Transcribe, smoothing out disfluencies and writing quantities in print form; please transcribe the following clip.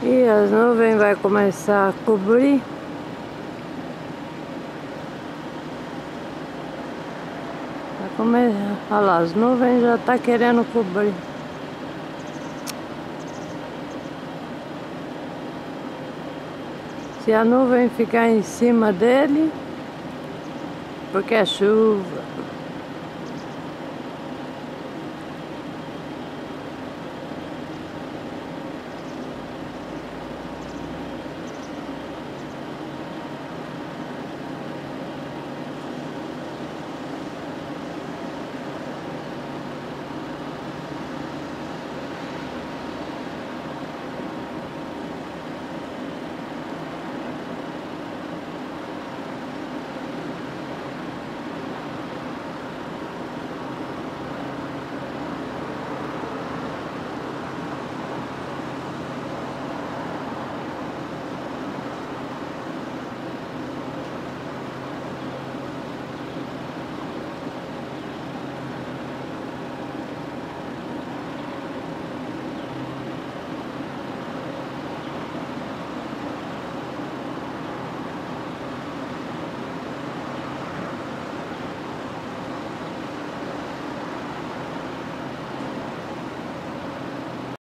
E as nuvens vai começar a cobrir. Olha lá, as nuvens já tá querendo cobrir. Se a nuvem ficar em cima dele, porque é chuva.